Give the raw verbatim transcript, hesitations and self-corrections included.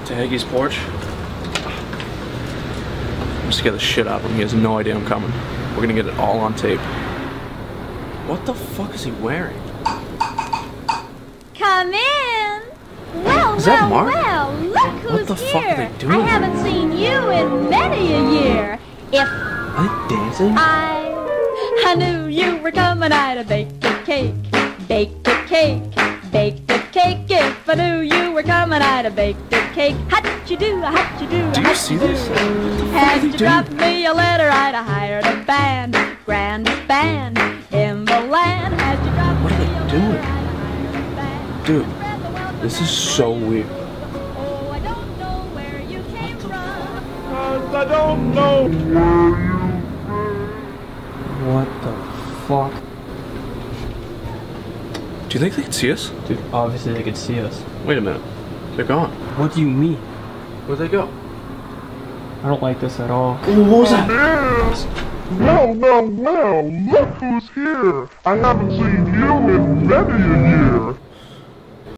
to Haggy's porch. I'm gonna scare the shit out of him. He has no idea I'm coming. We're gonna get it all on tape. What the fuck is he wearing? Come in. Well, Is that well, Mark? well, look who's What the here. fuck are they doing I haven't seen you in many a year. If Are they dancing? I, I knew you were coming, I'd have baked a cake, baked a cake, baked a cake. If I knew you were coming, I'd have baked a cake. How'd you do? How'd you do? Do you how'd see you this? do? What the fuck are Had they you dropped doing? me a letter, I'd have hired a band, grandest band in the land. Had you dropped What are me they a letter, doing? I'd have hired a band. Dude, Spread the wealth this is around so the weird. Oh, I don't know where you came from. I don't know where you What the fuck? Do you think they can see us? Dude, obviously they could see us. Wait a minute. They're gone. What do you mean? Where'd they go? I don't like this at all. What was that? Well, well, well, look who's here. I haven't seen you in many a year.